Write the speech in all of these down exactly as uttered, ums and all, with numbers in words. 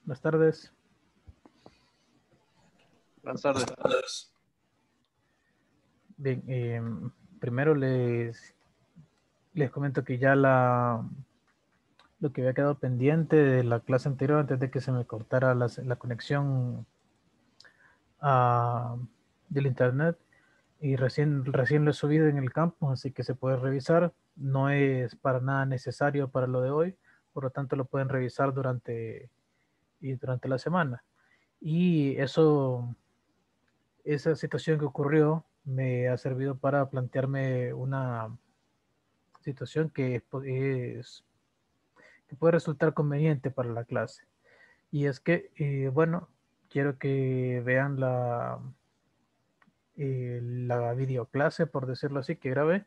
Buenas tardes. Buenas tardes. Bien, eh, primero les, les comento que ya la, lo que había quedado pendiente de la clase anterior antes de que se me cortara la, la conexión a, del internet y recién, recién lo he subido en el campus, así que se puede revisar. No es para nada necesario para lo de hoy, por lo tanto lo pueden revisar durante, y durante la semana. Y eso, esa situación que ocurrió me ha servido para plantearme una situación que es, es que puede resultar conveniente para la clase. Y es que, eh, bueno, quiero que vean la, eh, la videoclase, por decirlo así, que grabé,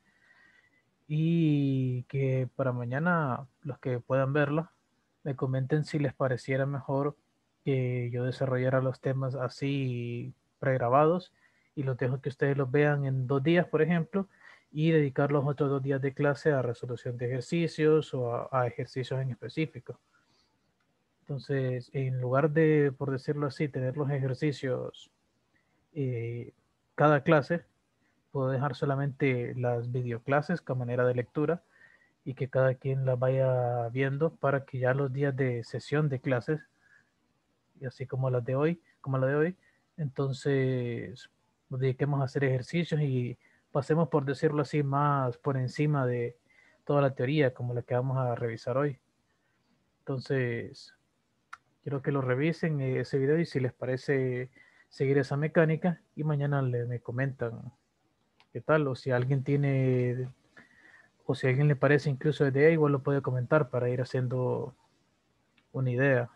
y que para mañana los que puedan verla me comenten si les pareciera mejor que yo desarrollara los temas así pregrabados y los dejo que ustedes los vean en dos días, por ejemplo, y dedicar los otros dos días de clase a resolución de ejercicios o a, a ejercicios en específico. Entonces, en lugar de, por decirlo así, tener los ejercicios eh, cada clase, puedo dejar solamente las videoclases como manera de lectura y que cada quien las vaya viendo para que ya los días de sesión de clases, y así como las de hoy, como la de hoy, entonces nos dediquemos a hacer ejercicios y pasemos, por decirlo así, más por encima de toda la teoría como la que vamos a revisar hoy. Entonces, quiero que lo revisen eh, ese video y si les parece seguir esa mecánica y mañana le, me comentan qué tal o si alguien tiene o si a alguien le parece incluso de idea, igual lo puede comentar para ir haciendo una idea.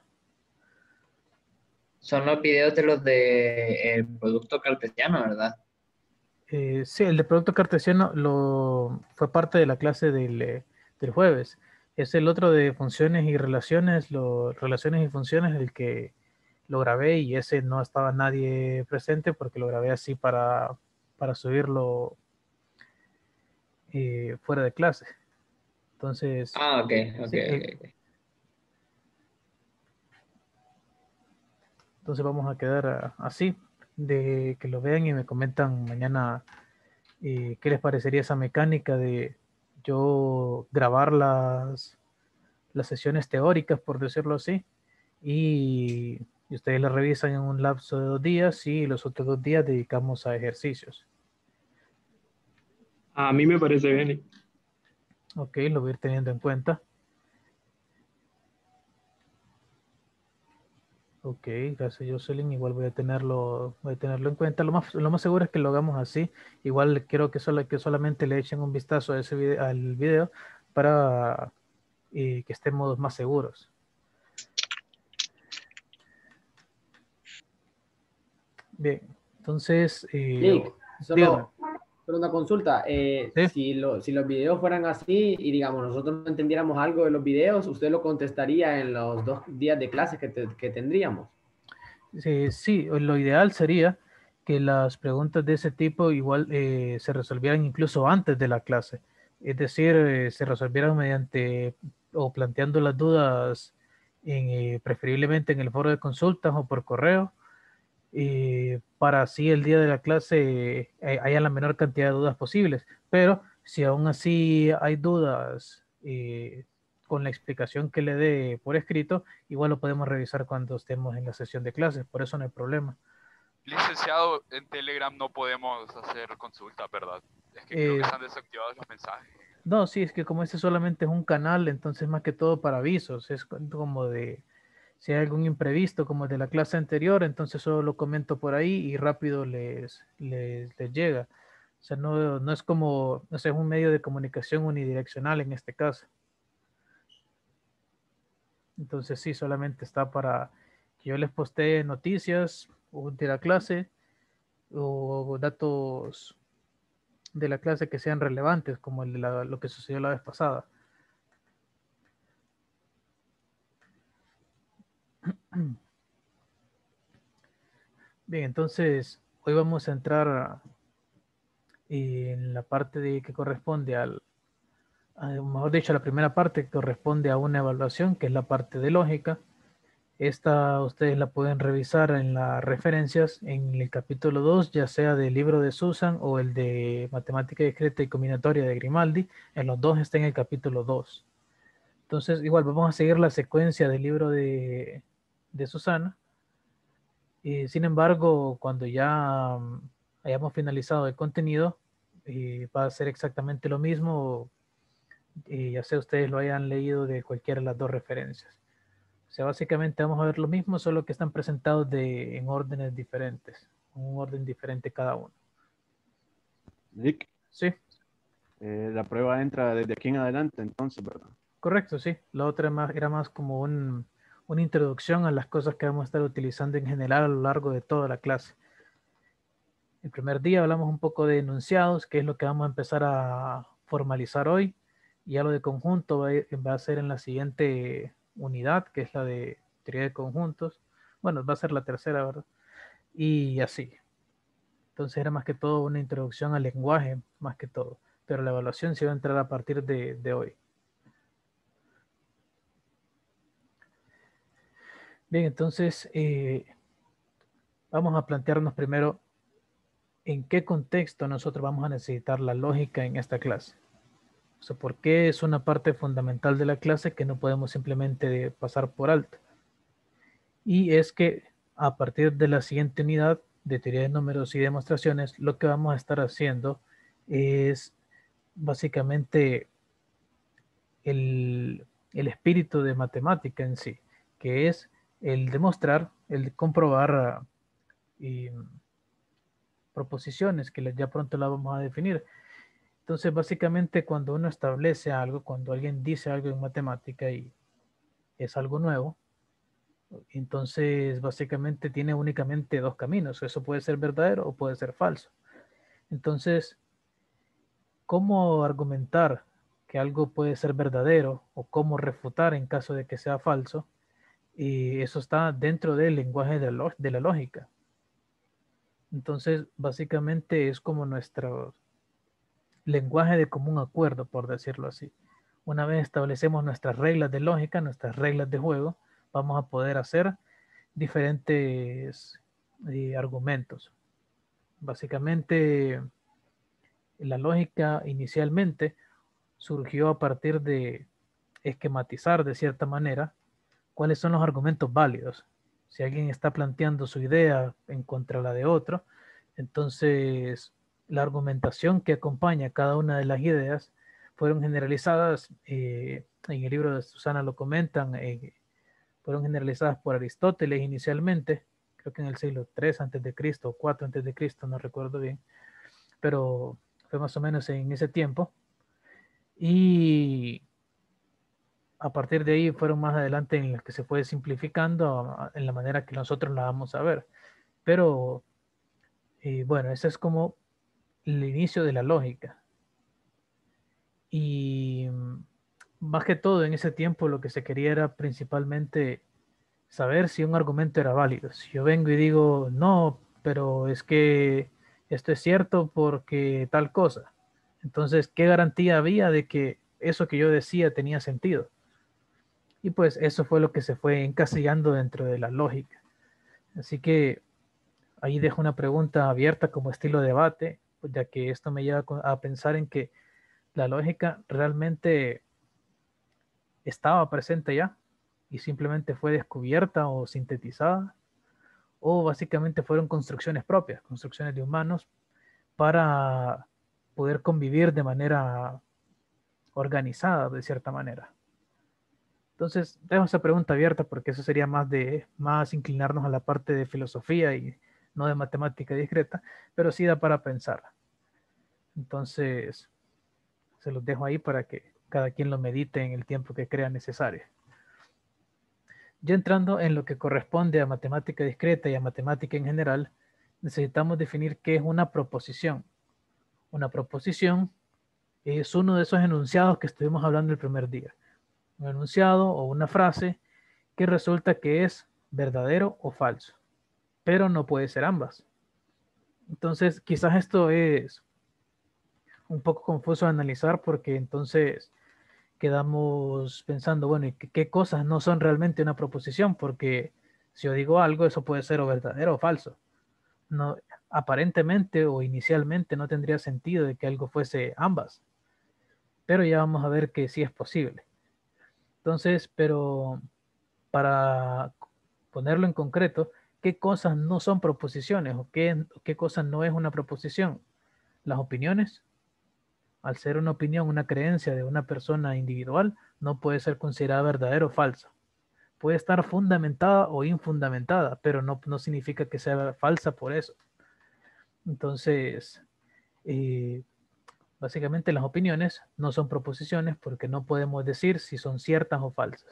Son los videos de los de el producto cartesiano, ¿verdad? Eh, sí, el de producto cartesiano lo, fue parte de la clase del, eh, del jueves. Es el otro de funciones y relaciones, lo, relaciones y funciones, el que lo grabé y ese no estaba nadie presente porque lo grabé así para, para subirlo eh, fuera de clase. Entonces, Ah, ok, ok, sí, ok, eh, ok. entonces vamos a quedar a, así, de que lo vean y me comentan mañana eh, qué les parecería esa mecánica de yo grabar las, las sesiones teóricas, por decirlo así, y, y ustedes las revisan en un lapso de dos días y los otros dos días dedicamos a ejercicios. A mí me parece bien. Ok, lo voy a ir teniendo en cuenta. Ok, gracias Jocelyn. Igual voy a tenerlo, voy a tenerlo en cuenta. Lo más, lo más seguro es que lo hagamos así. Igual quiero que, solo, que solamente le echen un vistazo a ese video, al video para eh, que estemos más seguros. Bien, entonces, eh, Nick, dígame. solo, solo una consulta. Eh, ¿Sí? si, lo, si los videos fueran así y digamos nosotros no entendiéramos algo de los videos, usted lo contestaría en los dos días de clase que, te, que tendríamos. Sí, sí, lo ideal sería que las preguntas de ese tipo igual eh, se resolvieran incluso antes de la clase. Es decir, eh, se resolvieran mediante o planteando las dudas en, eh, preferiblemente en el foro de consultas o por correo, eh, para así el día de la clase eh, haya la menor cantidad de dudas posibles. Pero si aún así hay dudas eh, con la explicación que le dé por escrito, igual lo podemos revisar cuando estemos en la sesión de clases, por eso no hay problema. Licenciado, en Telegram no podemos hacer consulta, ¿verdad? Es que creo que Eh, están desactivados los mensajes. no, sí, es que como este solamente es un canal, entonces más que todo para avisos, es como de si hay algún imprevisto como el de la clase anterior, entonces solo lo comento por ahí y rápido les, les, les llega. O sea, no, no es como, no sé, es un medio de comunicación unidireccional en este caso. Entonces sí, solamente está para que yo les postee noticias o de la clase o datos de la clase que sean relevantes, como el de la, lo que sucedió la vez pasada. Bien, entonces hoy vamos a entrar en la parte de, que corresponde al, a, mejor dicho, la primera parte que corresponde a una evaluación, que es la parte de lógica. Esta ustedes la pueden revisar en las referencias en el capítulo dos, ya sea del libro de Susan o el de Matemática Discreta y Combinatoria de Grimaldi. En los dos está en el capítulo dos. Entonces, igual vamos a seguir la secuencia del libro de, de Susana. Y, sin embargo, cuando ya um, hayamos finalizado el contenido, eh, va a ser exactamente lo mismo, y ya sea ustedes lo hayan leído de cualquiera de las dos referencias. O sea, básicamente vamos a ver lo mismo, solo que están presentados de, en órdenes diferentes, un orden diferente cada uno. Nick, Sí, eh, la prueba entra desde aquí en adelante, entonces, ¿verdad? correcto, sí. La otra más, era más como un, una introducción a las cosas que vamos a estar utilizando en general a lo largo de toda la clase. El primer día hablamos un poco de enunciados, que es lo que vamos a empezar a formalizar hoy. Y ya lo de conjunto va a, ir- va a ser en la siguiente unidad, que es la de teoría de conjuntos. Bueno, va a ser la tercera, ¿verdad? Y así. Entonces era más que todo una introducción al lenguaje, más que todo. Pero la evaluación se va a entrar a partir de, de hoy. Bien, entonces eh, vamos a plantearnos primero en qué contexto nosotros vamos a necesitar la lógica en esta clase. O sea, ¿por qué es una parte fundamental de la clase que no podemos simplemente pasar por alto? Y es que a partir de la siguiente unidad de teoría de números y demostraciones, lo que vamos a estar haciendo es básicamente el, el espíritu de matemática en sí, que es el demostrar, el comprobar y proposiciones, que ya pronto la vamos a definir. Entonces, básicamente, cuando uno establece algo, cuando alguien dice algo en matemática y es algo nuevo, entonces básicamente tiene únicamente dos caminos. Eso puede ser verdadero o puede ser falso. Entonces, ¿cómo argumentar que algo puede ser verdadero o cómo refutar en caso de que sea falso? Y eso está dentro del lenguaje de la, de la lógica. Entonces, básicamente es como nuestro lenguaje de común acuerdo, por decirlo así. Una vez establecemos nuestras reglas de lógica, nuestras reglas de juego, vamos a poder hacer diferentes eh, argumentos. Básicamente, la lógica inicialmente surgió a partir de esquematizar de cierta manera cuáles son los argumentos válidos. Si alguien está planteando su idea en contra de la de otro, entonces la argumentación que acompaña cada una de las ideas fueron generalizadas, eh, en el libro de Susana lo comentan, eh, fueron generalizadas por Aristóteles inicialmente, creo que en el siglo tres antes de Cristo o cuatro antes de Cristo, no recuerdo bien, pero fue más o menos en ese tiempo. Y a partir de ahí fueron más adelante en las que se fue simplificando en la manera que nosotros la vamos a ver. Pero eh, bueno, ese es como el inicio de la lógica. Y más que todo en ese tiempo lo que se quería era principalmente saber si un argumento era válido. Si yo vengo y digo, no, pero es que esto es cierto porque tal cosa. Entonces, ¿qué garantía había de que eso que yo decía tenía sentido? Y pues eso fue lo que se fue encasillando dentro de la lógica. Así que ahí dejo una pregunta abierta como estilo de debate, ya que esto me lleva a pensar en que la lógica realmente estaba presente ya y simplemente fue descubierta o sintetizada, o básicamente fueron construcciones propias, construcciones de humanos para poder convivir de manera organizada, de cierta manera. Entonces, dejo esa pregunta abierta porque eso sería más de más inclinarnos a la parte de filosofía y no de matemática discreta, pero sí da para pensar. Entonces, se los dejo ahí para que cada quien lo medite en el tiempo que crea necesario. Ya entrando en lo que corresponde a matemática discreta y a matemática en general, necesitamos definir qué es una proposición. Una proposición es uno de esos enunciados que estuvimos hablando el primer día. Un enunciado o una frase que resulta que es verdadero o falso, pero no puede ser ambas. Entonces, quizás esto es un poco confuso de analizar porque entonces quedamos pensando, bueno, ¿y qué, qué cosas no son realmente una proposición? Porque si yo digo algo, eso puede ser o verdadero o falso. No, aparentemente o inicialmente no tendría sentido de que algo fuese ambas, pero ya vamos a ver que sí es posible. Entonces, pero para ponerlo en concreto, ¿qué cosas no son proposiciones o qué, qué cosas no es una proposición? Las opiniones, al ser una opinión, una creencia de una persona individual, no puede ser considerada verdadera o falsa. Puede estar fundamentada o infundamentada, pero no, no significa que sea falsa por eso. Entonces, eh, básicamente las opiniones no son proposiciones porque no podemos decir si son ciertas o falsas.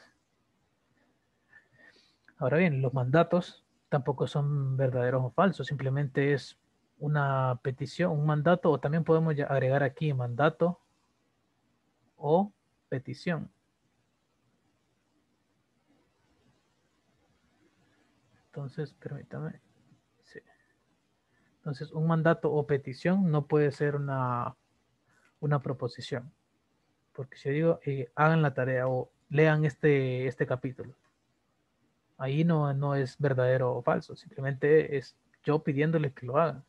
Ahora bien, los mandatos tampoco son verdaderos o falsos, simplemente es una petición, un mandato, o también podemos agregar aquí mandato o petición. Entonces, permítame. Sí. Entonces, un mandato o petición no puede ser una, una proposición. Porque si yo digo, eh, hagan la tarea o lean este, este capítulo, ahí no, no es verdadero o falso, simplemente es yo pidiéndoles que lo hagan.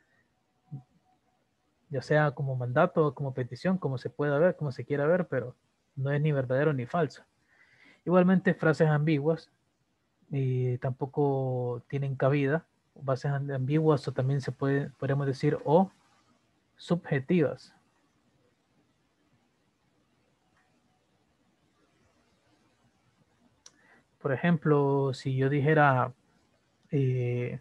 Ya sea como mandato o como petición, como se pueda ver, como se quiera ver, pero no es ni verdadero ni falso. Igualmente, frases ambiguas y tampoco tienen cabida, bases ambiguas o también se puede, podemos decir, o subjetivas. Por ejemplo, si yo dijera eh,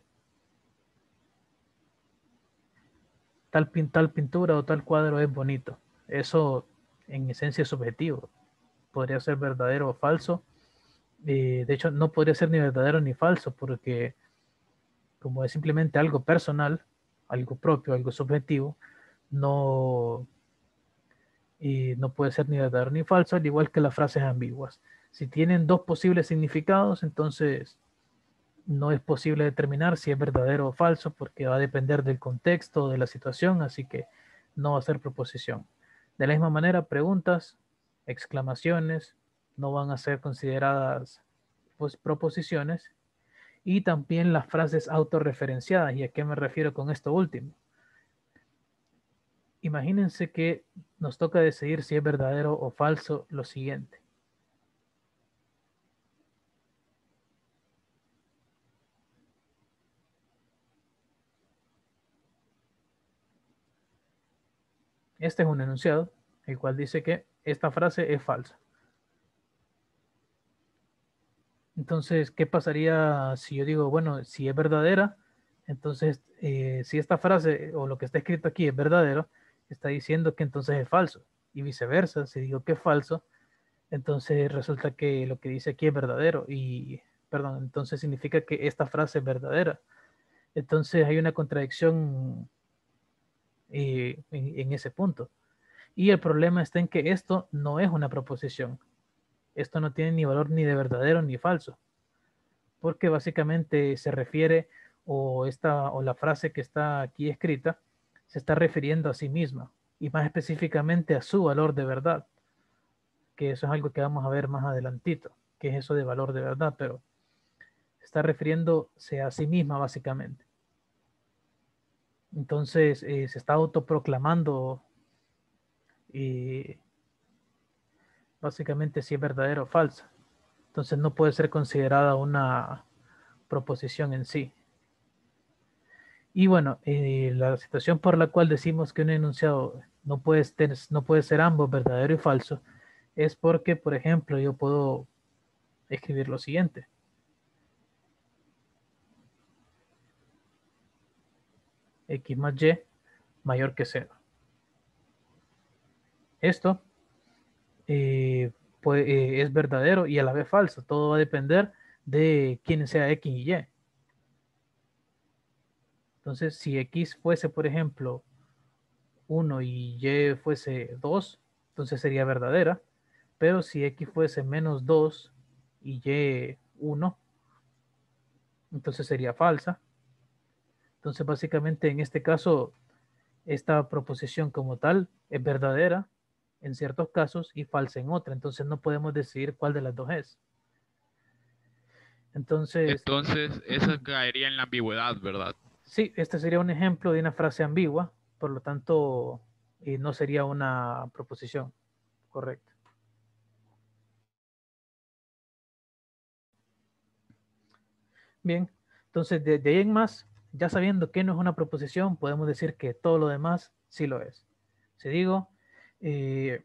tal, tal pintura o tal cuadro es bonito, eso en esencia es subjetivo. Podría ser verdadero o falso. Eh, de hecho, no podría ser ni verdadero ni falso porque como es simplemente algo personal, algo propio, algo subjetivo, no, y no puede ser ni verdadero ni falso, al igual que las frases ambiguas. Si tienen dos posibles significados, entonces no es posible determinar si es verdadero o falso porque va a depender del contexto, de la situación, así que no va a ser proposición. De la misma manera, preguntas, exclamaciones, no van a ser consideradas pues, proposiciones, y también las frases autorreferenciadas. ¿Y a qué me refiero con esto último? Imagínense que nos toca decidir si es verdadero o falso lo siguiente. Este es un enunciado, el cual dice que esta frase es falsa. Entonces, ¿qué pasaría si yo digo, bueno, si es verdadera? Entonces, eh, si esta frase o lo que está escrito aquí es verdadero, está diciendo que entonces es falso. Y viceversa, si digo que es falso, entonces resulta que lo que dice aquí es verdadero. Y, perdón, entonces significa que esta frase es verdadera. Entonces hay una contradicción eh, en, en ese punto. Y el problema está en que esto no es una proposición. Esto no tiene ni valor ni de verdadero ni falso, porque básicamente se refiere, o, esta, o la frase que está aquí escrita, se está refiriendo a sí misma, y más específicamente a su valor de verdad, que eso es algo que vamos a ver más adelantito, que es eso de valor de verdad, pero se está refiriéndose a sí misma básicamente. Entonces eh, se está autoproclamando y básicamente si es verdadero o falsa. Entonces no puede ser considerada una proposición en sí. Y bueno, eh, la situación por la cual decimos que un enunciado no puede, ser, no puede ser ambos verdadero y falso es porque, por ejemplo, yo puedo escribir lo siguiente. X más Y mayor que cero. Esto eh, pues, eh, es verdadero y a la vez falso. Todo va a depender de quién sea X y Y. Entonces, si X fuese, por ejemplo, uno y Y fuese dos, entonces sería verdadera. Pero si X fuese menos dos y Y uno, entonces sería falsa. Entonces, básicamente, en este caso, esta proposición como tal es verdadera en ciertos casos y falsa en otra. Entonces no podemos decidir cuál de las dos es. Entonces, Entonces, esa caería en la ambigüedad, ¿verdad? sí, este sería un ejemplo de una frase ambigua, por lo tanto, eh, no sería una proposición correcta. Bien, entonces de, de ahí en más, ya sabiendo que no es una proposición, podemos decir que todo lo demás sí lo es. Si digo, eh,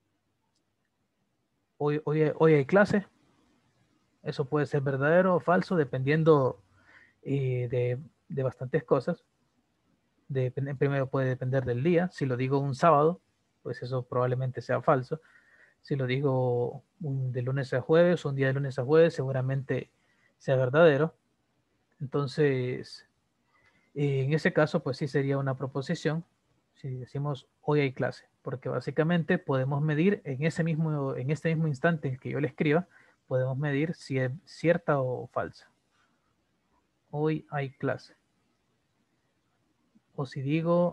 hoy, hoy, hoy hay clase, eso puede ser verdadero o falso dependiendo eh, de, de bastantes cosas. De, primero puede depender del día. Si lo digo un sábado, pues eso probablemente sea falso. Si lo digo un, de lunes a jueves, un día de lunes a jueves, seguramente sea verdadero. Entonces, eh, en ese caso, pues sí sería una proposición. Si decimos hoy hay clase, porque básicamente podemos medir en ese mismo, en este mismo instante en que yo le escriba, podemos medir si es cierta o falsa. Hoy hay clase. O si digo,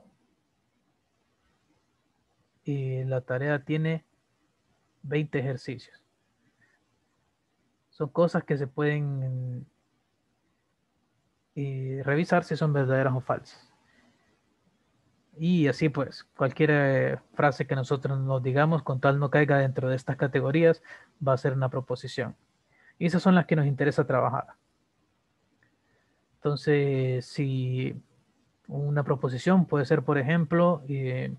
eh, la tarea tiene veinte ejercicios. Son cosas que se pueden eh, revisar si son verdaderas o falsas. Y así pues, cualquier eh, frase que nosotros nos digamos, con tal no caiga dentro de estas categorías, va a ser una proposición. Y esas son las que nos interesa trabajar. Entonces, si una proposición puede ser, por ejemplo, eh,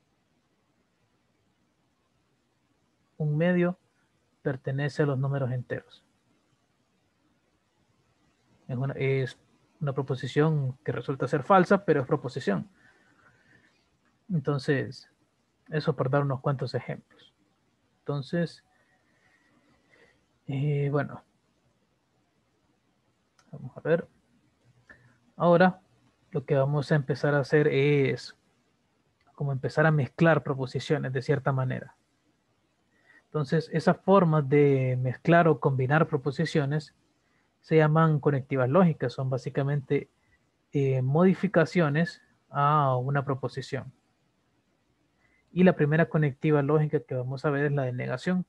un medio pertenece a los números enteros. Es una, es una proposición que resulta ser falsa, pero es proposición. Entonces, eso por dar unos cuantos ejemplos. Entonces, eh, bueno, vamos a ver. Ahora, lo que vamos a empezar a hacer es como empezar a mezclar proposiciones de cierta manera. Entonces, esas formas de mezclar o combinar proposiciones se llaman conectivas lógicas. Son básicamente eh, modificaciones a una proposición. Y la primera conectiva lógica que vamos a ver es la de negación.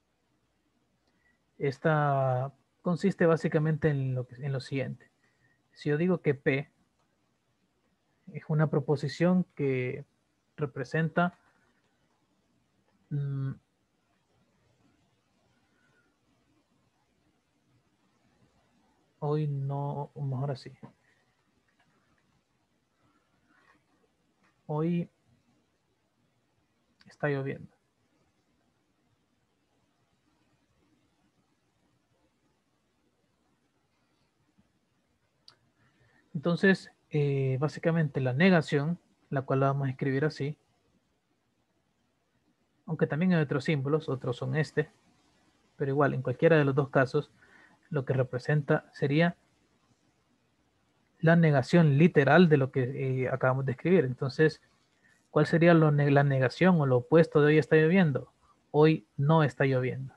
Esta consiste básicamente en lo, en lo siguiente. Si yo digo que P es una proposición que representa mmm, hoy no, mejor así. Hoy está lloviendo. Entonces, eh, básicamente la negación, la cual la vamos a escribir así, aunque también hay otros símbolos, otros son este, pero igual, en cualquiera de los dos casos, lo que representa sería la negación literal de lo que eh, acabamos de escribir. Entonces, ¿cuál sería lo, la negación o lo opuesto de hoy está lloviendo? Hoy no está lloviendo.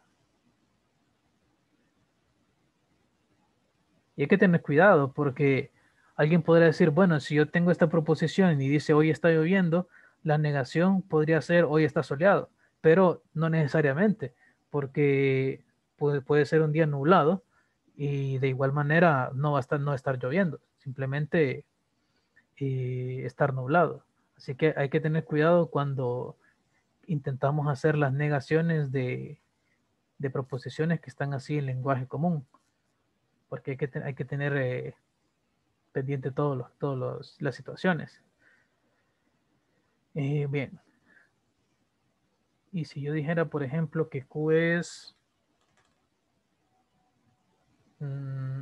Y hay que tener cuidado porque alguien podría decir, bueno, si yo tengo esta proposición y dice hoy está lloviendo, la negación podría ser hoy está soleado, pero no necesariamente, porque puede, puede ser un día nublado y de igual manera no va a estar, no estar lloviendo, simplemente eh, estar nublado. Así que hay que tener cuidado cuando intentamos hacer las negaciones de, de proposiciones que están así en lenguaje común, porque hay que, hay que tener eh, pendiente todas los, todos los, las situaciones. Eh, bien. Y si yo dijera, por ejemplo, que Q es mmm,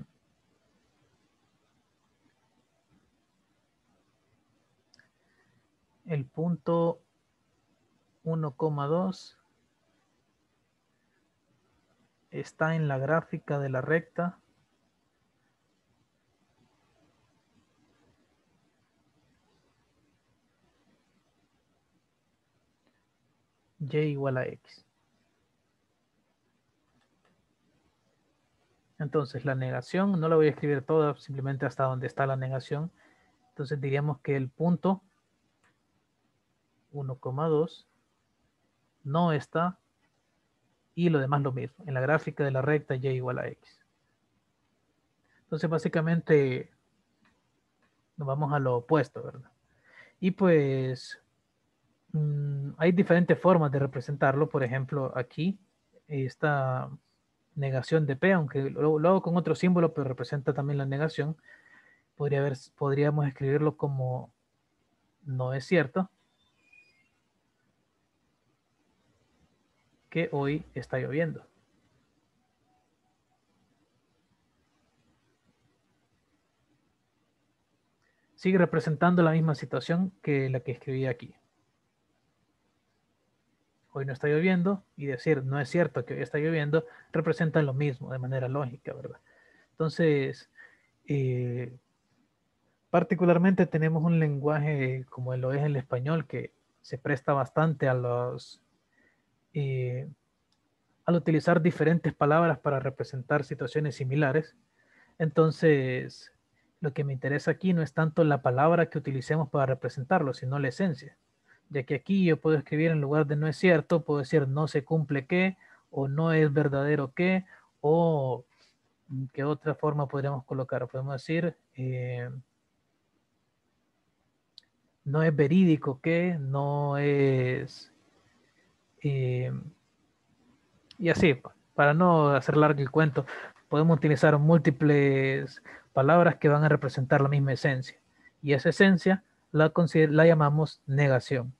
el punto uno coma dos está en la gráfica de la recta y igual a x. Entonces la negación no la voy a escribir toda, simplemente hasta donde está la negación. Entonces diríamos que el punto uno coma dos no está, y lo demás lo mismo. En la gráfica de la recta y igual a x. Entonces básicamente nos vamos a lo opuesto, ¿verdad? Y pues mmm, hay diferentes formas de representarlo. Por ejemplo, aquí esta negación de P, aunque lo, lo hago con otro símbolo, pero representa también la negación. Podría haber, podríamos escribirlo como no es cierto que hoy está lloviendo. Sigue representando la misma situación que la que escribí aquí. Hoy no está lloviendo, y decir no es cierto que hoy está lloviendo representa lo mismo de manera lógica, ¿verdad? Entonces, eh, particularmente tenemos un lenguaje como lo es el español que se presta bastante a los eh, al utilizar diferentes palabras para representar situaciones similares. Entonces, lo que me interesa aquí no es tanto la palabra que utilicemos para representarlo, sino la esencia. Ya que aquí yo puedo escribir en lugar de no es cierto, puedo decir no se cumple que, o no es verdadero que, o ¿qué otra forma podríamos colocar? Podemos decir eh, no es verídico que, no es... Eh, y así, para no hacer largo el cuento, podemos utilizar múltiples palabras que van a representar la misma esencia. Y esa esencia la, la llamamos negación.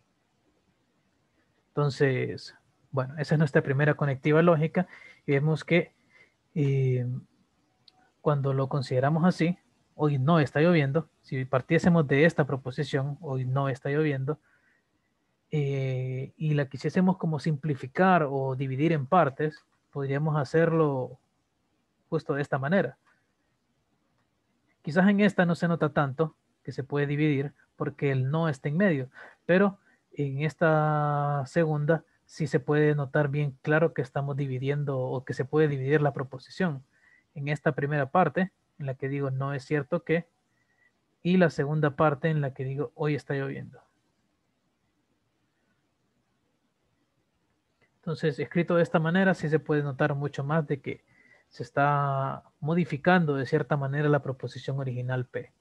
Entonces, bueno, esa es nuestra primera conectiva lógica. Y vemos que eh, cuando lo consideramos así, hoy no está lloviendo. Si partiésemos de esta proposición, hoy no está lloviendo, eh, y la quisiésemos como simplificar o dividir en partes, podríamos hacerlo justo de esta manera. Quizás en esta no se nota tanto que se puede dividir porque el no está en medio, pero en esta segunda sí se puede notar bien claro que estamos dividiendo o que se puede dividir la proposición. En esta primera parte, en la que digo no es cierto que, y la segunda parte en la que digo hoy está lloviendo. Entonces, escrito de esta manera, sí se puede notar mucho más de que se está modificando de cierta manera la proposición original P.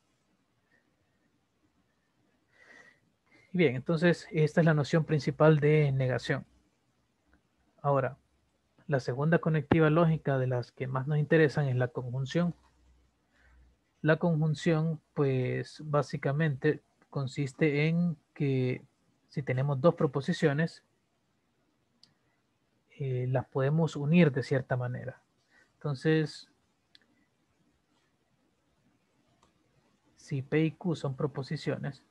Bien, entonces esta es la noción principal de negación. Ahora, la segunda conectiva lógica de las que más nos interesan es la conjunción. La conjunción, pues básicamente consiste en que si tenemos dos proposiciones, eh, las podemos unir de cierta manera. Entonces, si P y Q son proposiciones,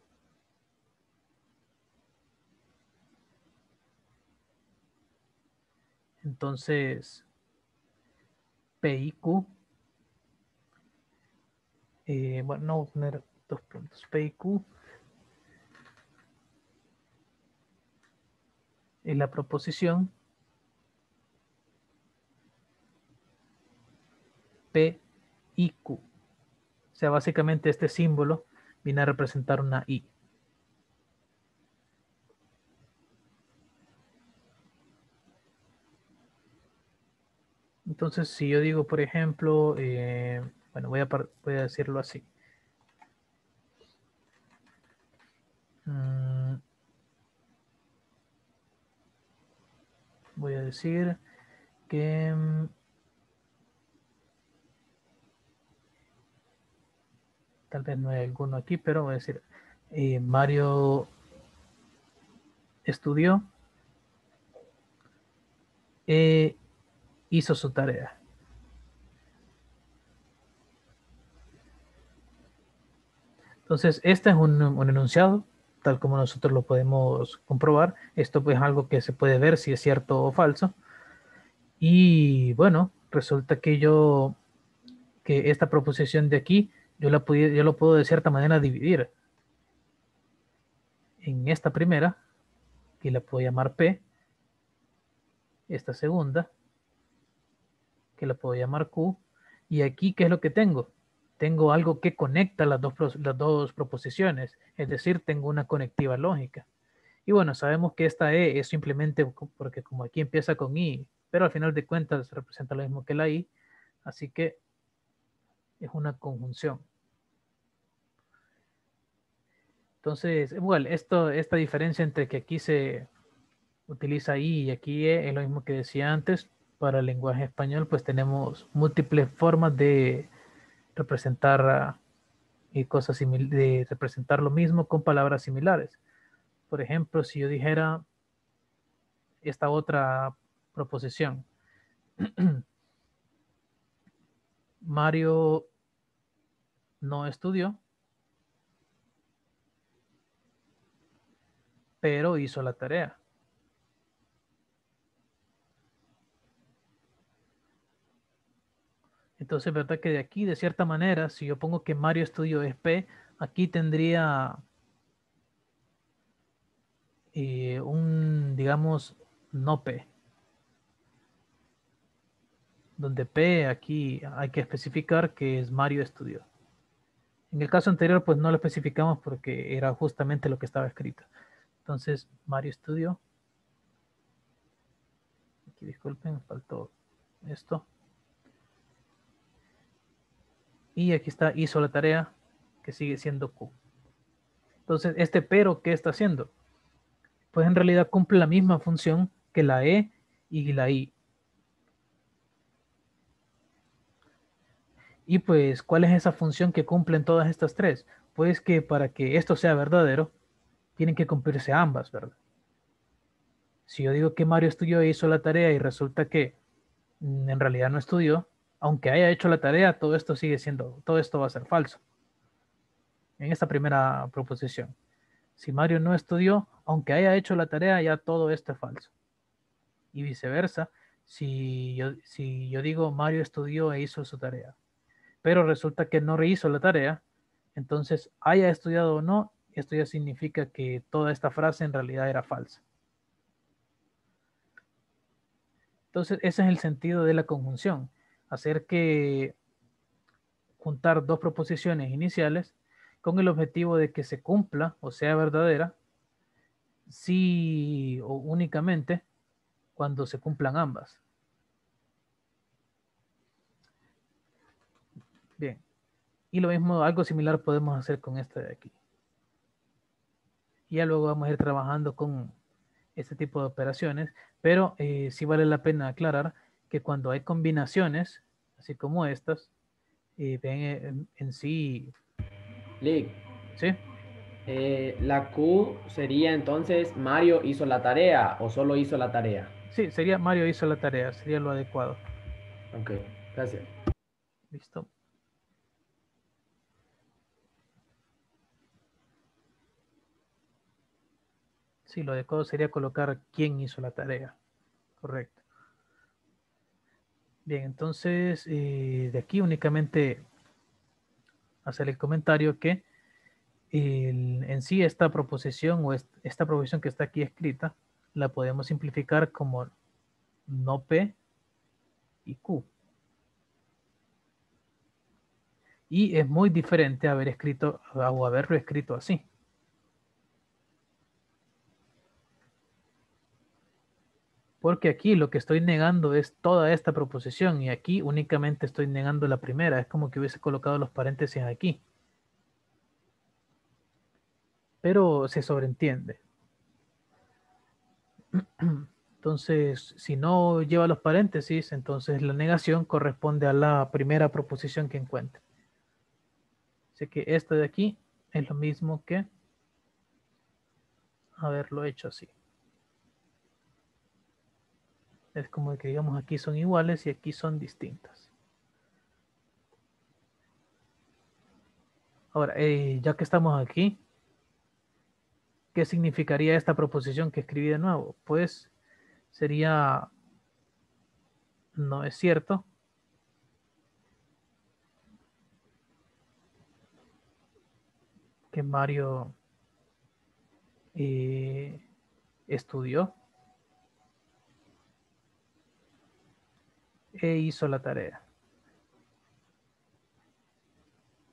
entonces P y Q, eh, bueno, no voy a poner dos puntos, P y Q es la proposición P y Q. O sea, básicamente este símbolo viene a representar una I. Entonces, si yo digo, por ejemplo, eh, bueno, voy a, voy a decirlo así. Mm, voy a decir que mm, tal vez no hay alguno aquí, pero voy a decir eh, Mario estudió e hizo su tarea. Entonces, este es un, un enunciado, tal como nosotros lo podemos comprobar. Esto pues es algo que se puede ver si es cierto o falso. Y bueno, resulta que yo, que esta proposición de aquí, yo la pude, yo lo puedo de cierta manera dividir. En esta primera, que la puedo llamar P, esta segunda, que la puedo llamar Q, y aquí, ¿qué es lo que tengo? Tengo algo que conecta las dos, las dos proposiciones, es decir, tengo una conectiva lógica. Y bueno, sabemos que esta E es simplemente porque como aquí empieza con I, pero al final de cuentas representa lo mismo que la I, así que es una conjunción. Entonces, igual, esto, esta diferencia entre que aquí se utiliza I y aquí E es lo mismo que decía antes. Para el lenguaje español, pues tenemos múltiples formas de representar uh, cosas similares, de representar lo mismo con palabras similares. Por ejemplo, si yo dijera esta otra proposición, Mario no estudió, pero hizo la tarea. Entonces, ¿verdad que de aquí, de cierta manera, si yo pongo que Mario estudió es P, aquí tendría eh, un, digamos, no P. Donde P aquí hay que especificar que es Mario estudió. En el caso anterior, pues no lo especificamos porque era justamente lo que estaba escrito. Entonces, Mario estudió. Aquí disculpen, me faltó esto. Y aquí está, hizo la tarea, que sigue siendo Q. Entonces, este pero, ¿qué está haciendo? Pues en realidad cumple la misma función que la E y la I. Y pues, ¿cuál es esa función que cumplen todas estas tres? Pues que para que esto sea verdadero, tienen que cumplirse ambas, ¿verdad? Si yo digo que Mario estudió e hizo la tarea y resulta que mm, en realidad no estudió, aunque haya hecho la tarea, todo esto sigue siendo, todo esto va a ser falso. En esta primera proposición. Si Mario no estudió, aunque haya hecho la tarea, ya todo esto es falso. Y viceversa, si yo, si yo digo Mario estudió e hizo su tarea, pero resulta que no rehizo la tarea, entonces haya estudiado o no, esto ya significa que toda esta frase en realidad era falsa. Entonces ese es el sentido de la conjunción, hacer que juntar dos proposiciones iniciales con el objetivo de que se cumpla o sea verdadera si o únicamente cuando se cumplan ambas. Bien. Y lo mismo, algo similar podemos hacer con esta de aquí. Y ya luego vamos a ir trabajando con este tipo de operaciones, pero eh, sí vale la pena aclarar que cuando hay combinaciones, así como estas, eh, ven en, en sí... Lick, ¿Sí? eh, la Q sería entonces Mario hizo la tarea o solo hizo la tarea. Sí, sería Mario hizo la tarea, sería lo adecuado. Ok, gracias. Listo. Sí, lo adecuado sería colocar quién hizo la tarea. Correcto. Bien, entonces eh, de aquí únicamente hacer el comentario que el, en sí esta proposición o est, esta proposición que está aquí escrita la podemos simplificar como no P y Q. Y es muy diferente haber escrito o haberlo escrito así. Porque aquí lo que estoy negando es toda esta proposición y aquí únicamente estoy negando la primera. Es como que hubiese colocado los paréntesis aquí. Pero se sobreentiende. Entonces, si no lleva los paréntesis, entonces la negación corresponde a la primera proposición que encuentre. Así que esta de aquí es lo mismo que haberlo hecho así. Es como que digamos aquí son iguales y aquí son distintas. Ahora, eh, ya que estamos aquí, ¿qué significaría esta proposición que escribí de nuevo? Pues sería, no es cierto que Mario eh, estudió e hizo la tarea.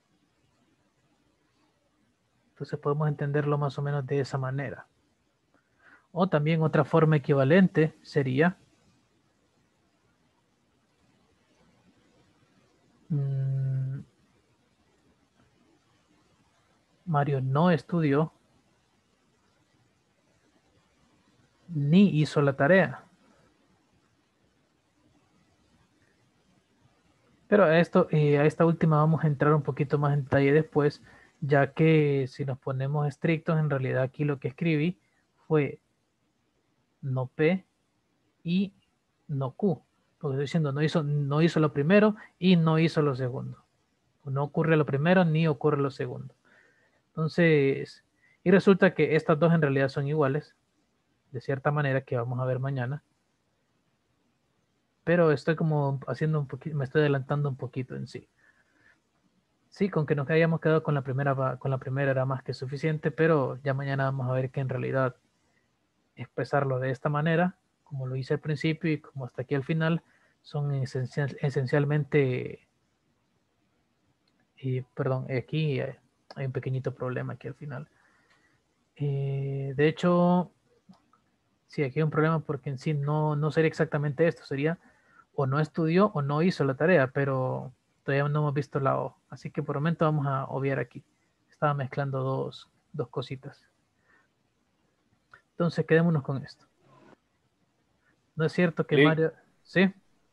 Entonces podemos entenderlo más o menos de esa manera. O también otra forma equivalente sería mmm, Mario no estudió ni hizo la tarea. Pero a esto, eh, a esta última vamos a entrar un poquito más en detalle después, ya que si nos ponemos estrictos, en realidad aquí lo que escribí fue no P y no Q. Porque estoy diciendo no hizo, no hizo lo primero y no hizo lo segundo. No ocurre lo primero ni ocurre lo segundo. Entonces, y resulta que estas dos en realidad son iguales, de cierta manera que vamos a ver mañana. Pero estoy como haciendo un poquito, me estoy adelantando un poquito en sí. Sí, con que nos hayamos quedado con la primera, con la primera era más que suficiente, pero ya mañana vamos a ver que en realidad expresarlo de esta manera, como lo hice al principio y como hasta aquí al final, son esencial, esencialmente, y perdón, aquí hay un pequeñito problema aquí al final. Eh, de hecho, sí, aquí hay un problema porque en sí no, no sería exactamente esto, sería o no estudió o no hizo la tarea, pero todavía no hemos visto la O, así que por el momento vamos a obviar aquí. Estaba mezclando dos, dos cositas. Entonces quedémonos con esto. No es cierto que Sí. Mario... ¿Sí?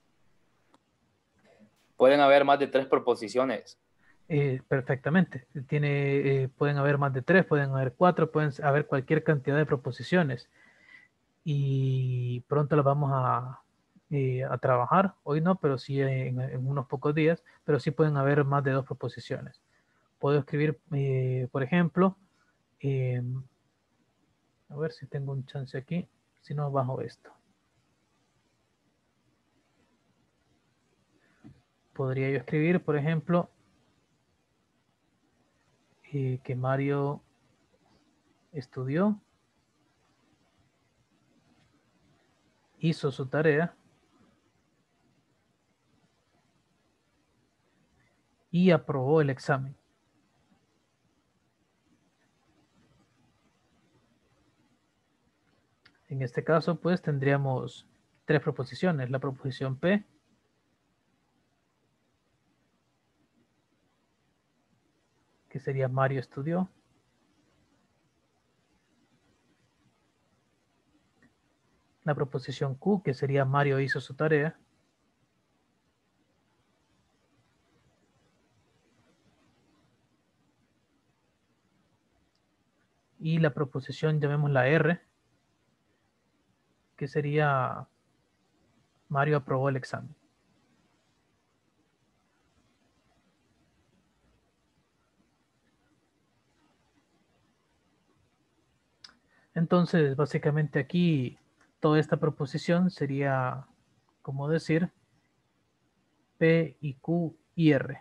Pueden haber más de tres proposiciones. Eh, perfectamente. Tiene, eh, pueden haber más de tres, pueden haber cuatro, pueden haber cualquier cantidad de proposiciones. Y pronto las vamos a, eh, a trabajar. Hoy no, pero sí en, en, unos pocos días. Pero sí pueden haber más de dos proposiciones. Puedo escribir, eh, por ejemplo, eh, a ver si tengo un chance aquí. Si no, bajo esto. Podría yo escribir, por ejemplo, eh, que Mario estudió, hizo su tarea y aprobó el examen. En este caso, pues tendríamos tres proposiciones. La proposición P, que sería Mario estudió. La proposición Q, que sería Mario hizo su tarea. Y la proposición, llamémosla R, que sería Mario aprobó el examen. Entonces, básicamente aquí, toda esta proposición sería, como decir, P y Q y R.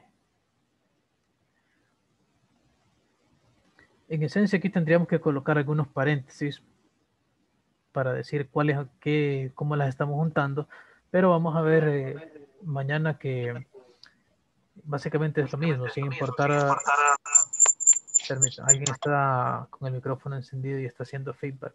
En esencia, aquí tendríamos que colocar algunos paréntesis para decir cuáles, qué, cómo las estamos juntando, pero vamos a ver eh, mañana que básicamente es lo mismo, sin importar, a, permítame, alguien está con el micrófono encendido y está haciendo feedback.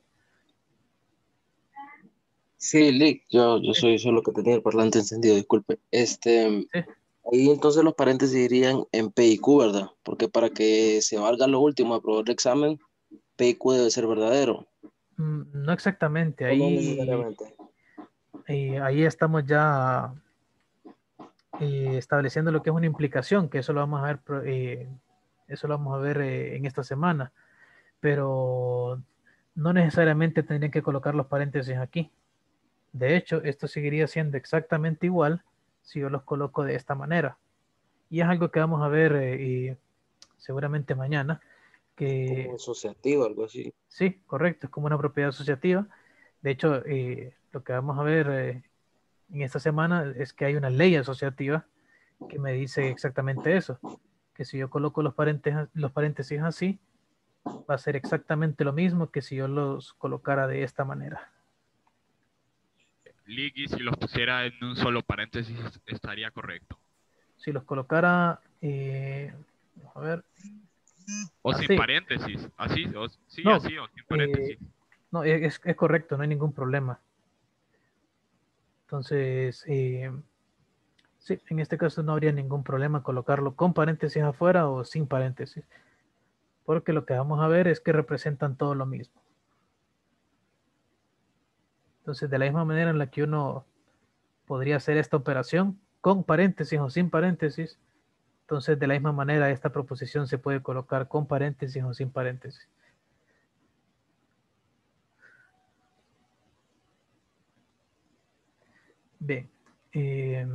Sí, Lick, yo, yo soy solo que tenía el parlante encendido, disculpe. Este, Sí. Ahí entonces los paréntesis irían en P y Q, ¿verdad? Porque para que se valga lo último a aprobar el examen, P y Q debe ser verdadero. Mm, no exactamente, ¿O no ahí, necesariamente? eh, ahí estamos ya eh, estableciendo lo que es una implicación, que eso lo vamos a ver, eh, eso lo vamos a ver eh, en esta semana, pero no necesariamente tendrían que colocar los paréntesis aquí. De hecho, esto seguiría siendo exactamente igual si yo los coloco de esta manera. Y es algo que vamos a ver eh, y seguramente mañana. Que, como asociativo, algo así. Sí, correcto, es como una propiedad asociativa. De hecho, eh, lo que vamos a ver eh, en esta semana es que hay una ley asociativa que me dice exactamente eso. Que si yo coloco los paréntesis, los paréntesis así, va a ser exactamente lo mismo que si yo los colocara de esta manera. Liggy, si los pusiera en un solo paréntesis, estaría correcto. Si los colocara, eh, vamos a ver. O así. sin paréntesis, así, o, sí, No, así, o sin eh, paréntesis. No, es, es correcto, no hay ningún problema. Entonces, eh, sí, en este caso no habría ningún problema colocarlo con paréntesis afuera o sin paréntesis, porque lo que vamos a ver es que representan todo lo mismo. Entonces, de la misma manera en la que uno podría hacer esta operación con paréntesis o sin paréntesis, entonces de la misma manera esta proposición se puede colocar con paréntesis o sin paréntesis. Bien, eh,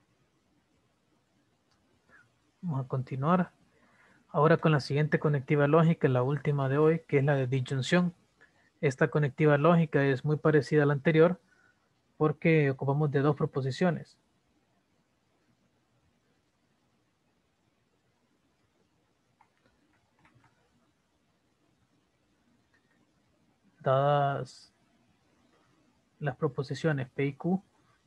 vamos a continuar. Ahora con la siguiente conectiva lógica, la última de hoy, que es la de disyunción. Esta conectiva lógica es muy parecida a la anterior porque ocupamos de dos proposiciones. Dadas las proposiciones P y Q,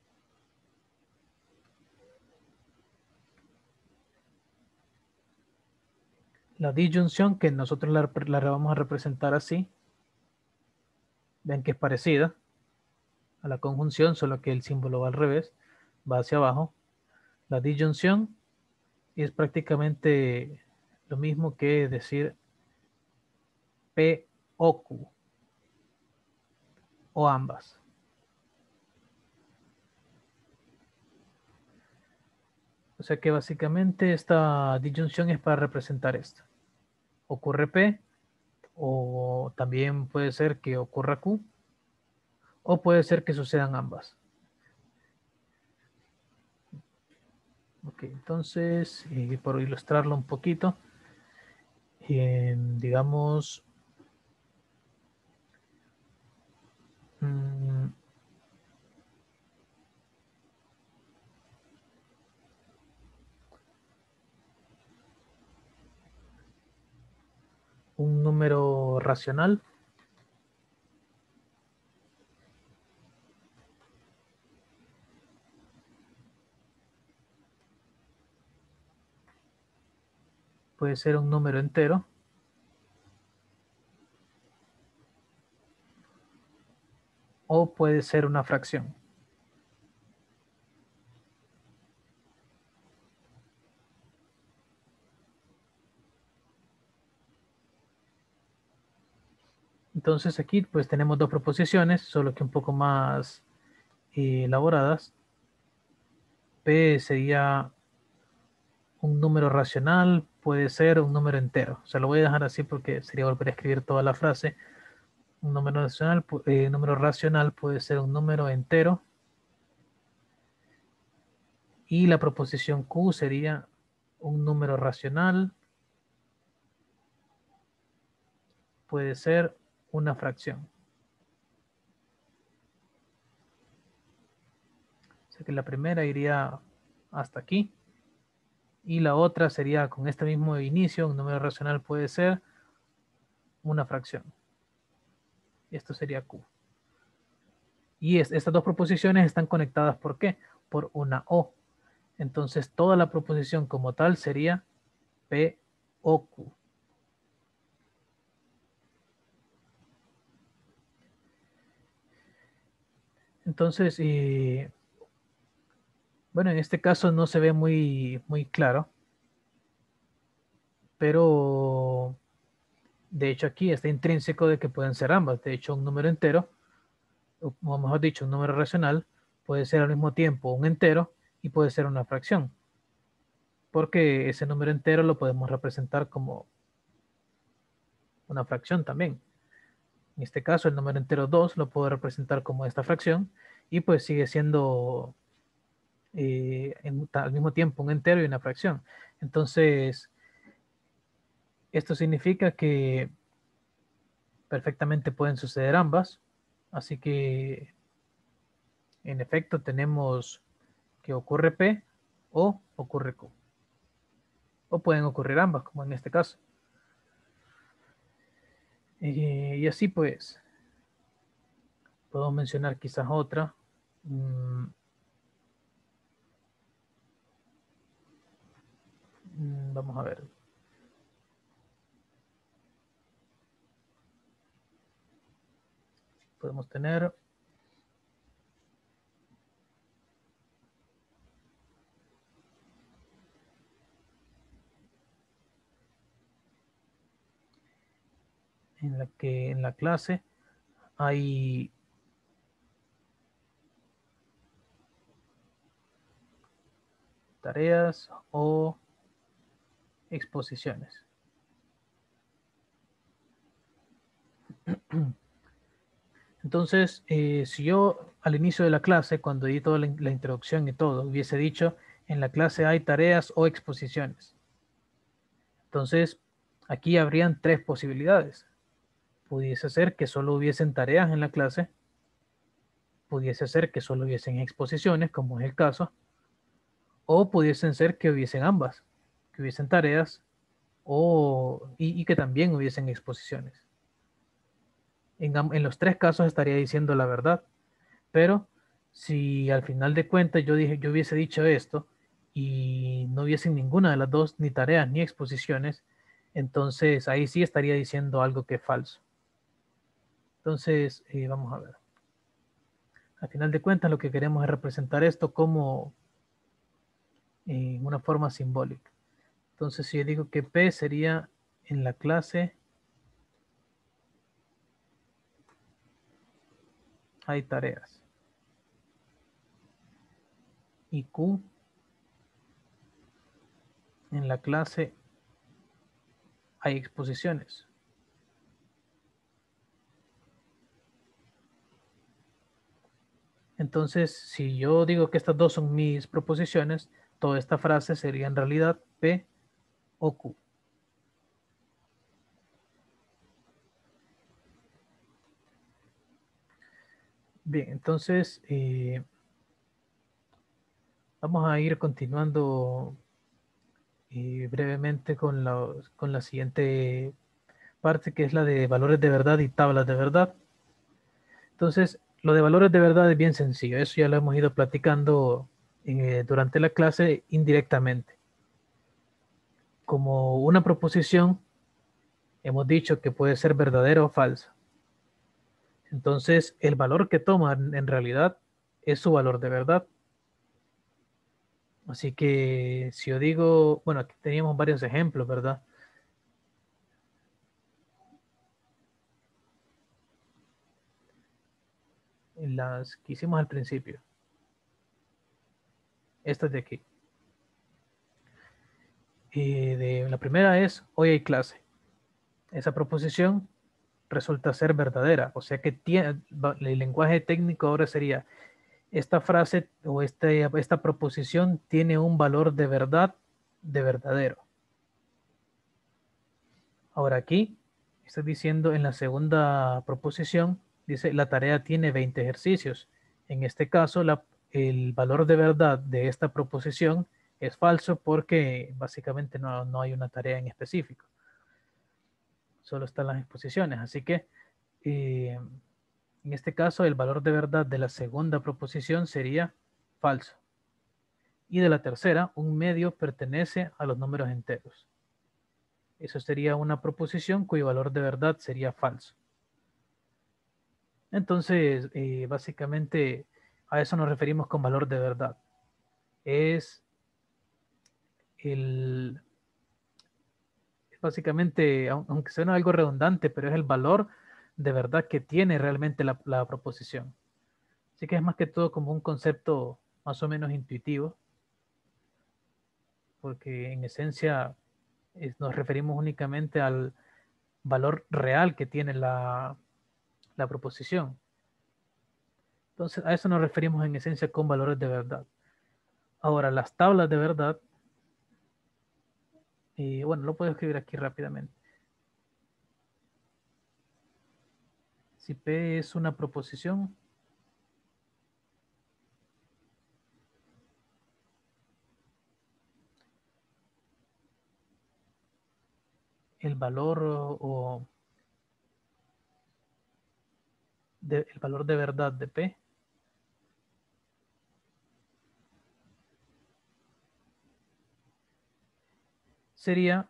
la disyunción, que nosotros la, la vamos a representar así, ven que es parecida a la conjunción, solo que el símbolo va al revés, va hacia abajo. La disyunción es prácticamente lo mismo que decir P o Q, o ambas. O sea que básicamente esta disyunción es para representar esto. Ocurre P, o también puede ser que ocurra Q, o puede ser que sucedan ambas. Ok, entonces, eh, por ilustrarlo un poquito, eh, digamos, mmm, un número racional puede ser un número entero o puede ser una fracción. Entonces aquí pues tenemos dos proposiciones, solo que un poco más eh, elaboradas. P sería un número racional, puede ser un número entero. O sea, lo voy a dejar así porque sería volver a escribir toda la frase. Un número racional, eh, número racional puede ser un número entero. Y la proposición Q sería un número racional, puede ser una fracción. O sea que la primera iría hasta aquí. Y la otra sería con este mismo inicio, un número racional puede ser una fracción. Y esto sería Q. Y es, estas dos proposiciones están conectadas, ¿por qué? Por una O. Entonces toda la proposición como tal sería P o Q. Entonces, eh, bueno, en este caso no se ve muy, muy claro, pero de hecho aquí está intrínseco de que pueden ser ambas. De hecho, un número entero, o mejor dicho, un número racional, puede ser al mismo tiempo un entero y puede ser una fracción. Porque ese número entero lo podemos representar como una fracción también. En este caso, el número entero dos lo puedo representar como esta fracción y pues sigue siendo eh, en, al mismo tiempo un entero y una fracción. Entonces, esto significa que perfectamente pueden suceder ambas. Así que, en efecto, tenemos que ocurre P o ocurre Q. O pueden ocurrir ambas, como en este caso. Eh, y así pues, puedo mencionar quizás otra. Mm, mm, vamos a ver. podemos tener en la que en la clase hay tareas o exposiciones. Entonces, eh, si yo al inicio de la clase, cuando di toda la, la introducción y todo, hubiese dicho, en la clase hay tareas o exposiciones. Entonces, aquí habrían tres posibilidades. Pudiese ser que solo hubiesen tareas en la clase, pudiese ser que solo hubiesen exposiciones, como es el caso, o pudiesen ser que hubiesen ambas, que hubiesen tareas o, y, y que también hubiesen exposiciones. En, en los tres casos estaría diciendo la verdad, pero si al final de cuentas yo, dije, yo hubiese dicho esto y no hubiesen ninguna de las dos, ni tareas ni exposiciones, entonces ahí sí estaría diciendo algo que es falso. Entonces, eh, vamos a ver. Al final de cuentas lo que queremos es representar esto como en una forma simbólica. Entonces, si yo digo que P sería en la clase hay tareas y Q en la clase hay exposiciones. Entonces, si yo digo que estas dos son mis proposiciones, toda esta frase sería en realidad P o Q. Bien, entonces eh, vamos a ir continuando eh, brevemente con la, con la siguiente parte, que es la de valores de verdad y tablas de verdad. Entonces, lo de valores de verdad es bien sencillo. Eso ya lo hemos ido platicando eh, durante la clase indirectamente. Como una proposición, hemos dicho que puede ser verdadera o falsa. Entonces, el valor que toma en realidad es su valor de verdad. Así que si yo digo, bueno, aquí teníamos varios ejemplos, ¿verdad? En las que hicimos al principio. Estas de aquí. Y de, la primera es, hoy hay clase. Esa proposición resulta ser verdadera. O sea que tiene, el lenguaje técnico ahora sería, esta frase o este, esta proposición tiene un valor de verdad, de verdadero. Ahora aquí, estoy diciendo en la segunda proposición, dice, la tarea tiene veinte ejercicios. En este caso, la, el valor de verdad de esta proposición es falso porque básicamente no, no hay una tarea en específico. Solo están las exposiciones. Así que eh, en este caso el valor de verdad de la segunda proposición sería falso. Y de la tercera, un medio pertenece a los números enteros. Eso sería una proposición cuyo valor de verdad sería falso. Entonces, eh, básicamente a eso nos referimos con valor de verdad. Es el, básicamente, aunque suena algo redundante, pero es el valor de verdad que tiene realmente la, la proposición. Así que es más que todo como un concepto más o menos intuitivo, porque en esencia es, nos referimos únicamente al valor real que tiene la, la proposición. Entonces, a eso nos referimos en esencia con valores de verdad. Ahora, las tablas de verdad, y bueno, lo puedo escribir aquí rápidamente. Si P es una proposición, el valor o, o de, el valor de verdad de P sería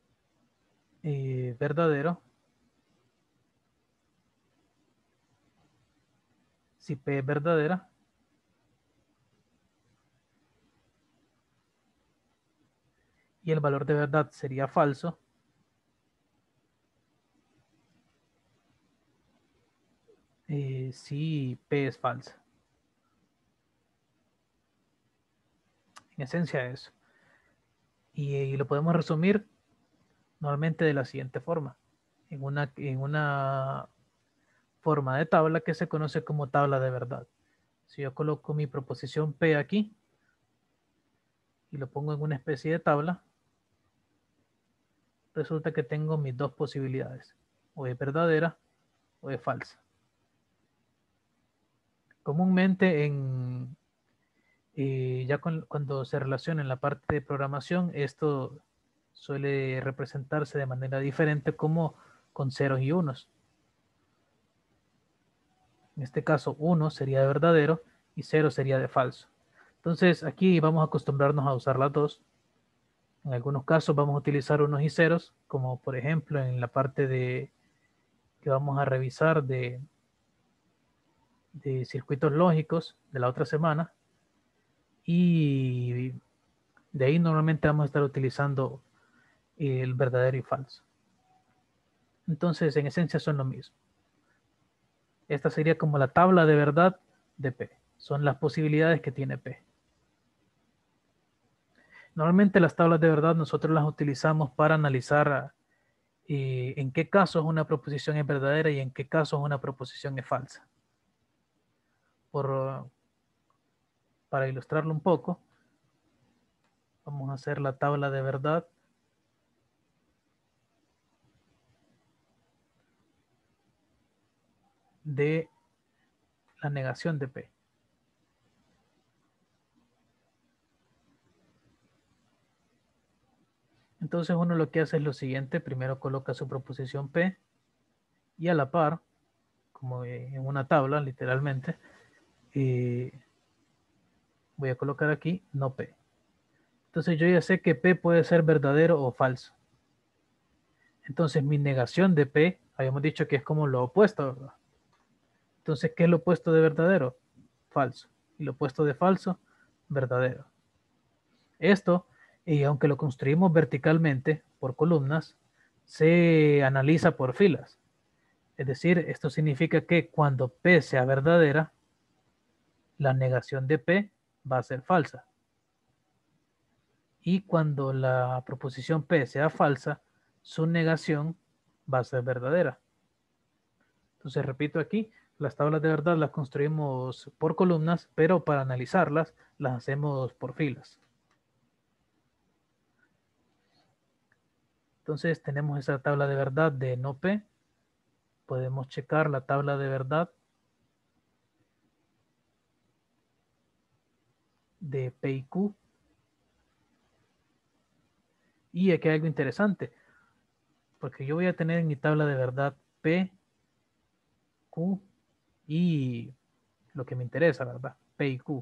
eh, verdadero si P es verdadera, y el valor de verdad sería falso, eh, si P es falsa. En esencia eso. Y, y lo podemos resumir normalmente de la siguiente forma. En una, en una forma de tabla que se conoce como tabla de verdad. Si yo coloco mi proposición P aquí y lo pongo en una especie de tabla, resulta que tengo mis dos posibilidades. O es verdadera o es falsa. Comúnmente en, eh, ya con, cuando se relaciona en la parte de programación, esto suele representarse de manera diferente como con ceros y unos. En este caso, uno sería de verdadero y cero sería de falso. Entonces, aquí vamos a acostumbrarnos a usar las dos. En algunos casos vamos a utilizar unos y ceros, como por ejemplo en la parte de que vamos a revisar de, de circuitos lógicos de la otra semana. Y de ahí normalmente vamos a estar utilizando el verdadero y falso. Entonces, en esencia son lo mismo. Esta sería como la tabla de verdad de P. Son las posibilidades que tiene P. Normalmente las tablas de verdad nosotros las utilizamos para analizar eh, en qué casos una proposición es verdadera y en qué casos una proposición es falsa. Por, para ilustrarlo un poco, vamos a hacer la tabla de verdad de la negación de P. Entonces uno lo que hace es lo siguiente, primero coloca su proposición P y a la par, como en una tabla literalmente, eh, voy a colocar aquí no P. Entonces yo ya sé que P puede ser verdadero o falso. Entonces mi negación de P, habíamos dicho que es como lo opuesto, ¿verdad? Entonces, ¿qué es lo opuesto de verdadero? Falso. Y lo opuesto de falso, verdadero. Esto, y aunque lo construimos verticalmente por columnas, se analiza por filas. Es decir, esto significa que cuando P sea verdadera, la negación de P va a ser falsa. Y cuando la proposición P sea falsa, su negación va a ser verdadera. Entonces, repito aquí, las tablas de verdad las construimos por columnas, pero para analizarlas las hacemos por filas. Entonces tenemos esa tabla de verdad de no P. Podemos checar la tabla de verdad de P y Q. Y aquí hay algo interesante, porque yo voy a tener en mi tabla de verdad P, Q y lo que me interesa, ¿verdad? P y Q.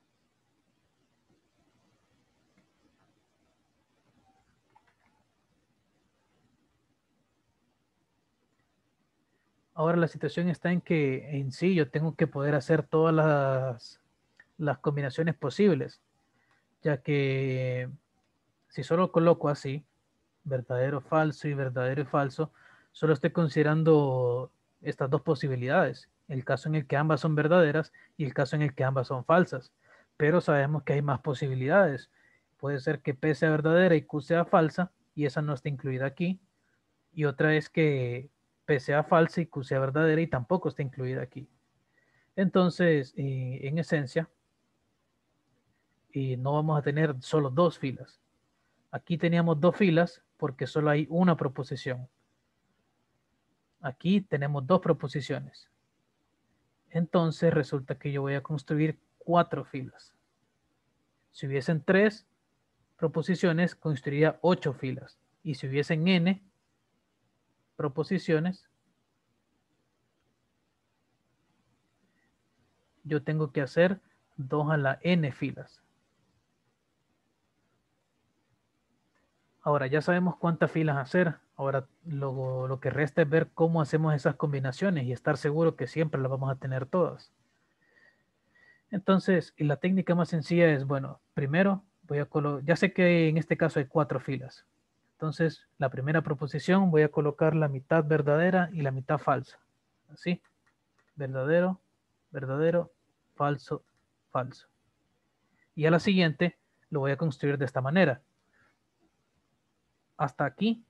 Ahora la situación está en que en sí yo tengo que poder hacer todas las, las combinaciones posibles, ya que si solo coloco así, verdadero, falso y verdadero y falso, solo estoy considerando estas dos posibilidades, el caso en el que ambas son verdaderas y el caso en el que ambas son falsas, pero sabemos que hay más posibilidades. Puede ser que P sea verdadera y Q sea falsa y esa no está incluida aquí, y otra es que P sea falsa y Q sea verdadera y tampoco está incluida aquí. Entonces, eh, en esencia, eh, no vamos a tener solo dos filas. Aquí teníamos dos filas porque solo hay una proposición. Aquí tenemos dos proposiciones. Entonces resulta que yo voy a construir cuatro filas. Si hubiesen tres proposiciones, construiría ocho filas. Y si hubiesen n proposiciones, yo tengo que hacer dos a la n filas. Ahora ya sabemos cuántas filas hacer. Ahora lo, lo que resta es ver cómo hacemos esas combinaciones y estar seguro que siempre las vamos a tener todas. Entonces, y la técnica más sencilla es, bueno, primero voy a colocar, ya sé que en este caso hay cuatro filas. Entonces, la primera proposición voy a colocar la mitad verdadera y la mitad falsa. Así, verdadero, verdadero, falso, falso. Y a la siguiente lo voy a construir de esta manera. Hasta aquí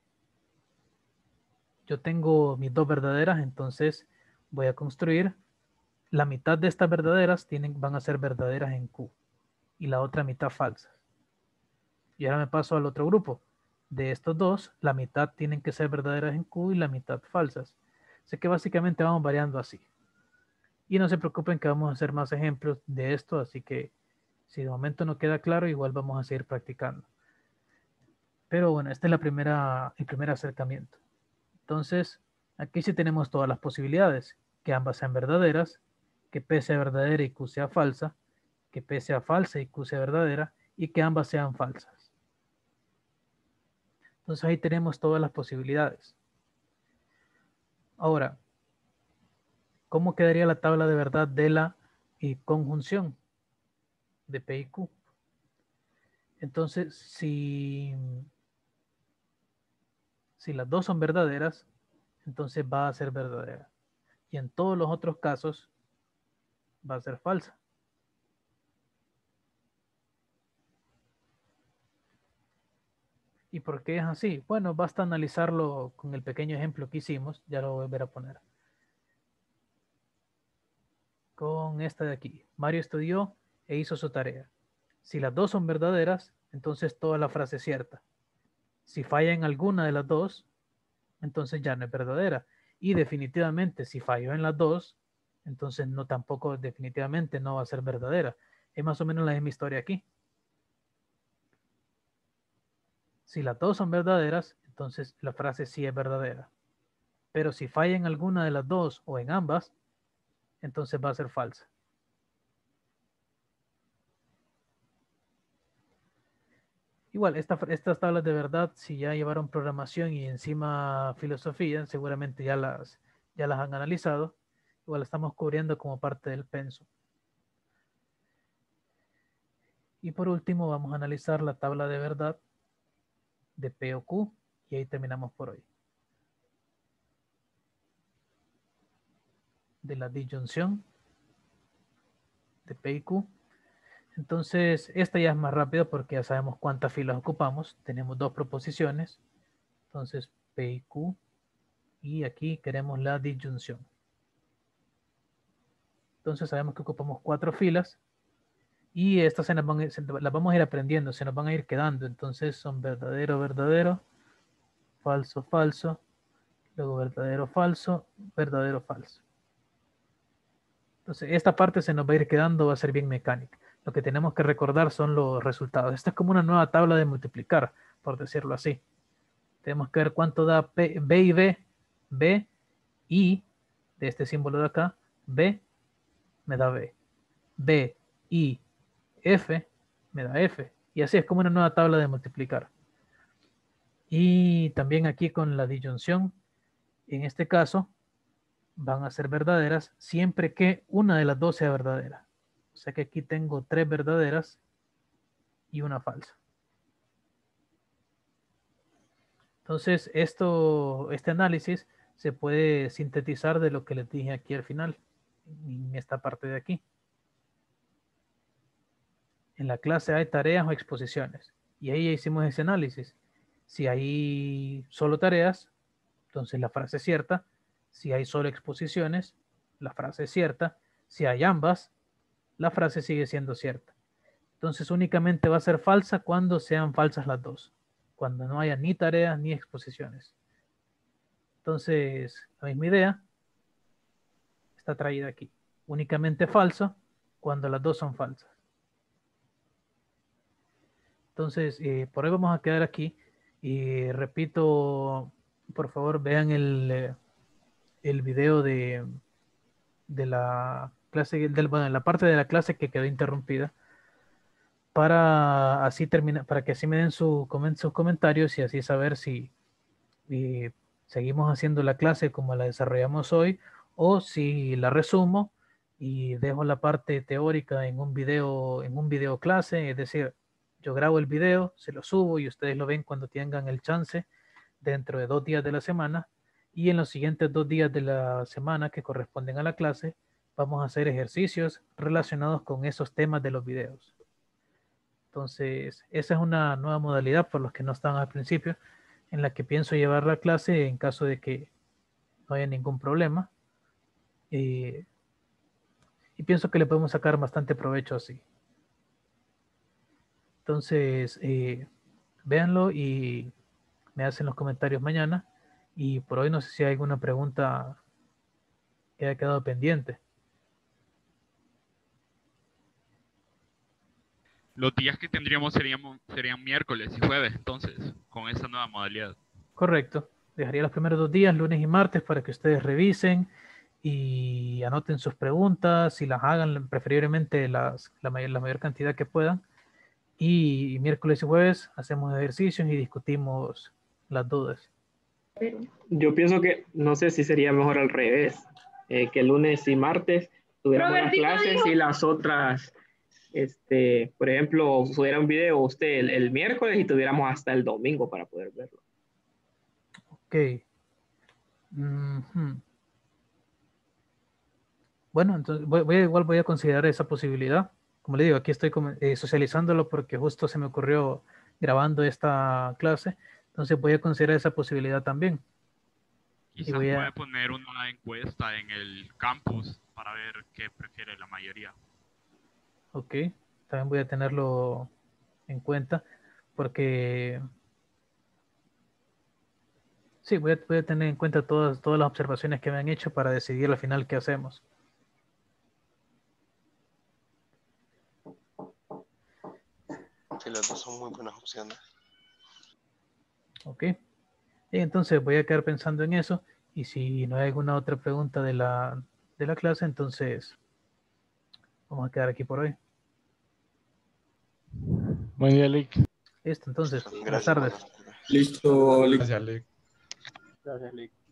yo tengo mis dos verdaderas, entonces voy a construir la mitad de estas verdaderas tienen, van a ser verdaderas en Q y la otra mitad falsas. Y ahora me paso al otro grupo. De estos dos, la mitad tienen que ser verdaderas en Q y la mitad falsas. Sé que básicamente vamos variando así. Y no se preocupen que vamos a hacer más ejemplos de esto, así que si de momento no queda claro, igual vamos a seguir practicando. Pero bueno, esta es la primera, el primer acercamiento. Entonces, aquí sí tenemos todas las posibilidades, que ambas sean verdaderas, que P sea verdadera y Q sea falsa, que P sea falsa y Q sea verdadera, y que ambas sean falsas. Entonces ahí tenemos todas las posibilidades. Ahora, ¿cómo quedaría la tabla de verdad de la eh, conjunción de P y Q? Entonces, si, si las dos son verdaderas, entonces va a ser verdadera. Y en todos los otros casos va a ser falsa. ¿Y por qué es así? Bueno, basta analizarlo con el pequeño ejemplo que hicimos. Ya lo voy a volver a poner. Con esta de aquí. Mario estudió e hizo su tarea. Si las dos son verdaderas, entonces toda la frase es cierta. Si falla en alguna de las dos, entonces ya no es verdadera. Y definitivamente, si falló en las dos, entonces no tampoco, definitivamente no va a ser verdadera. Es más o menos la misma historia aquí. Si las dos son verdaderas, entonces la frase sí es verdadera. Pero si falla en alguna de las dos o en ambas, entonces va a ser falsa. Igual, esta, estas tablas de verdad, si ya llevaron programación y encima filosofía, seguramente ya las, ya las han analizado. Igual estamos cubriendo como parte del penso. Y por último, vamos a analizar la tabla de verdad de P o Q y ahí terminamos por hoy. De la disyunción de P y Q. Entonces, esta ya es más rápido porque ya sabemos cuántas filas ocupamos. Tenemos dos proposiciones. Entonces, P y Q. Y aquí queremos la disyunción. Entonces, sabemos que ocupamos cuatro filas. Y estas se las, van, se las vamos a ir aprendiendo. Se nos van a ir quedando. Entonces, son verdadero, verdadero. Falso, falso. Luego verdadero, falso. Verdadero, falso. Entonces, esta parte se nos va a ir quedando. Va a ser bien mecánica. Lo que tenemos que recordar son los resultados. Esta es como una nueva tabla de multiplicar, por decirlo así. Tenemos que ver cuánto da P, B y B. B y de este símbolo de acá, B me da B. B y F me da F. Y así es como una nueva tabla de multiplicar. Y también aquí con la disyunción, en este caso, van a ser verdaderas siempre que una de las dos sea verdadera. O sea que aquí tengo tres verdaderas y una falsa. Entonces, esto, este análisis se puede sintetizar de lo que les dije aquí al final, en esta parte de aquí. En la clase hay tareas o exposiciones, y ahí ya hicimos ese análisis. Si hay solo tareas, entonces la frase es cierta. Si hay solo exposiciones, la frase es cierta. Si hay ambas, la frase sigue siendo cierta. Entonces únicamente va a ser falsa cuando sean falsas las dos, cuando no haya ni tareas ni exposiciones. Entonces, la misma idea está traída aquí. Únicamente falso cuando las dos son falsas. Entonces, eh, por hoy vamos a quedar aquí. Y repito, por favor, vean el, el video de, de la clase, del, bueno, la parte de la clase que quedó interrumpida, para así terminar, para que así me den su, sus comentarios y así saber si y seguimos haciendo la clase como la desarrollamos hoy o si la resumo y dejo la parte teórica en un video, en un video clase, es decir, yo grabo el video, se lo subo y ustedes lo ven cuando tengan el chance dentro de dos días de la semana, y en los siguientes dos días de la semana que corresponden a la clase vamos a hacer ejercicios relacionados con esos temas de los videos. Entonces, esa es una nueva modalidad por los que no estaban al principio, en la que pienso llevar la clase en caso de que no haya ningún problema. Eh, y pienso que le podemos sacar bastante provecho así. Entonces, eh, véanlo y me hacen los comentarios mañana. Y por hoy no sé si hay alguna pregunta que haya quedado pendiente. Los días que tendríamos serían, serían miércoles y jueves, entonces, con esa nueva modalidad. Correcto. Dejaría los primeros dos días, lunes y martes, para que ustedes revisen y anoten sus preguntas y las hagan preferiblemente las, la, mayor, la mayor cantidad que puedan. Y miércoles y jueves hacemos ejercicios y discutimos las dudas. Yo pienso que, no sé si sería mejor al revés, eh, que lunes y martes tuviéramos las clases y las otras, este, por ejemplo, subiera un video usted el, el miércoles y tuviéramos hasta el domingo para poder verlo. Ok. Mm-hmm. Bueno, entonces voy, voy, igual voy a considerar esa posibilidad. Como le digo, aquí estoy eh, socializándolo porque justo se me ocurrió grabando esta clase. Entonces voy a considerar esa posibilidad también. Quizás y voy a... puede poner una encuesta en el campus para ver qué prefiere la mayoría. Ok, también voy a tenerlo en cuenta porque... Sí, voy a, voy a tener en cuenta todas, todas las observaciones que me han hecho para decidir al final qué hacemos. Sí, las dos son muy buenas opciones. Ok. Y entonces voy a quedar pensando en eso. Y si no hay alguna otra pregunta de la, de la clase, entonces vamos a quedar aquí por hoy. Buen día, Lick. Listo, entonces. Gracias, Buenas tardes. buenas tardes. Listo, Lick. Gracias, Lick. Gracias, Lick.